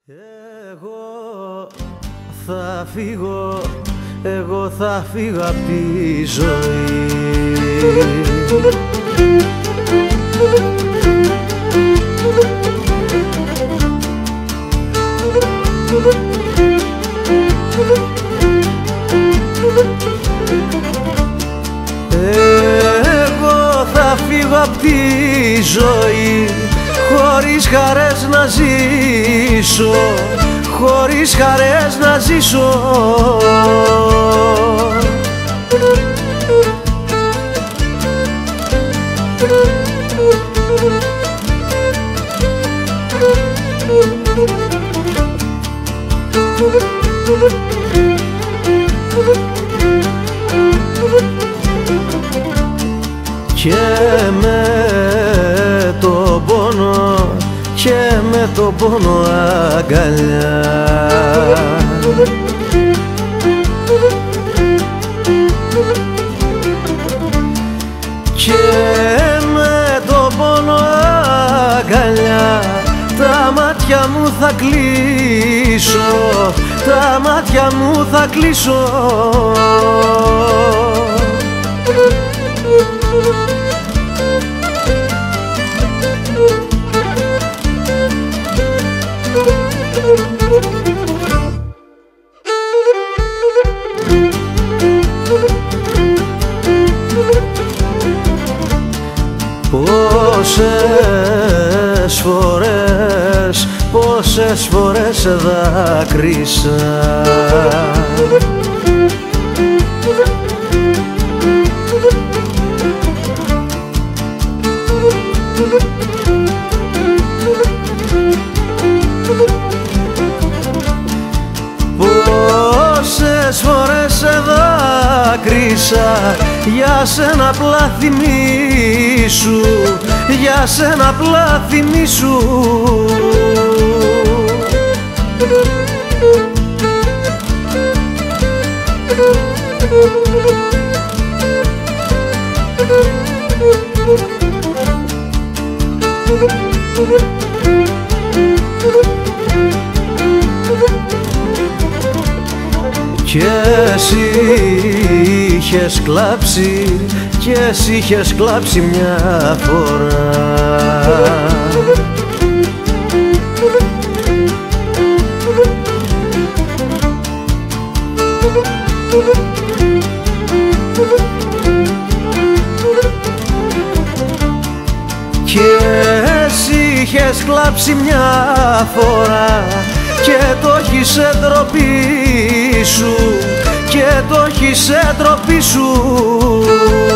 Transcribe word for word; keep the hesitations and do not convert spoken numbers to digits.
Εγώ θα φύγω, εγώ θα φύγω απ' τη ζωή. Εγώ θα φύγω απ' τη ζωή, χωρίς χαρές να ζήσω, χωρίς χαρές να ζήσω. Και με το πόνο, και με το πόνο αγκαλιά, και με το πόνο αγκαλιά τα μάτια μου θα κλείσω, τα μάτια μου θα κλείσω. Πόσες φορές, πόσες φορές δάκρυσα, πόσες φορές δάκρυσα για σένα απλά θυμίσου, για σένα απλά θυμίσου. Κι εσύ είχες κλάψει, κι εσύ είχες κλάψει μια φορά. Κι εσύ είχες κλάψει μια φορά και το έχεις σε ντροπή σου, και το έχεις σε ντροπή σου.